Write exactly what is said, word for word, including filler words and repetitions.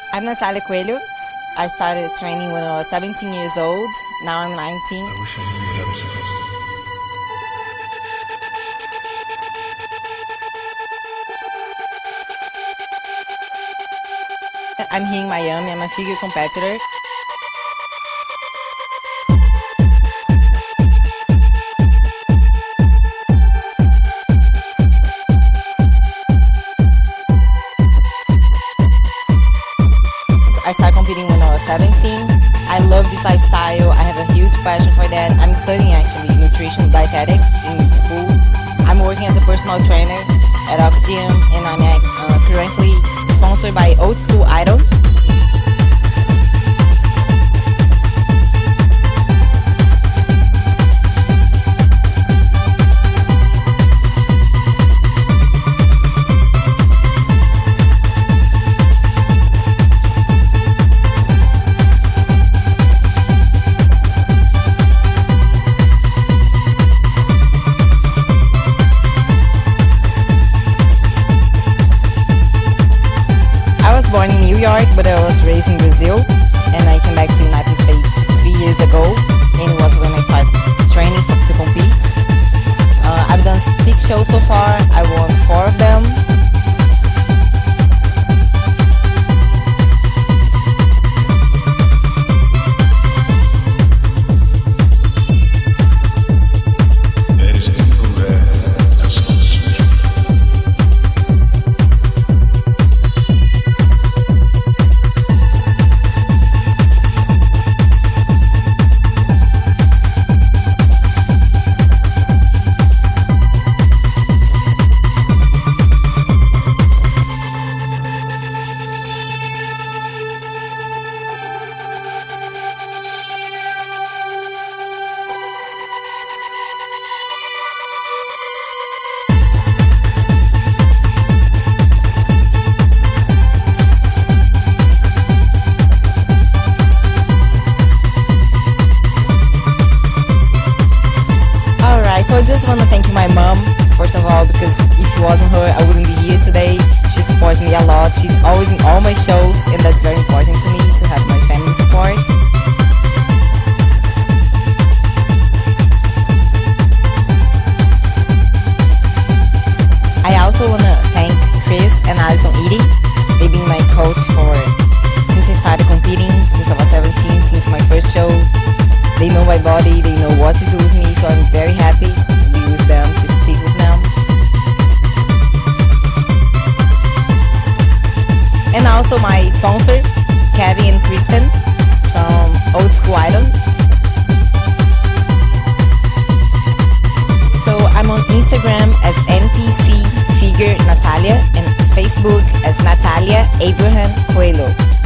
I'm Natalia Coelho. I started training when I was seventeen years old. Now I'm nineteen. I wish I knew what I was supposed to do. I'm here in Miami. I'm a figure competitor. I started competing when I was seventeen. I love this lifestyle. I have a huge passion for that. I'm studying actually nutrition dietetics in school. I'm working as a personal trainer at Ox Gym, and I'm uh, currently sponsored by Old School Idol. I was born in New York, but I was raised in Brazil, and I came back to the United States three years ago, and it was when I started training to compete. Uh, I've done six shows so far. I won four of them. So I just want to thank my mom, first of all, because if it wasn't her, I wouldn't be here today. She supports me a lot. She's always in all my shows, and that's very important to me, to have my family support. I also want to thank Chris and Alison Eady. They've been my coach for since I started competing, since I was seventeen, since my first show. They know my body, they know what to do with me, so I'm very happy to be with them, to stick with them. And also my sponsor, Kevin and Kristen from Old School Idol. So I'm on Instagram as N P C Figure Natalia and Facebook as Natalia Abraham Coelho.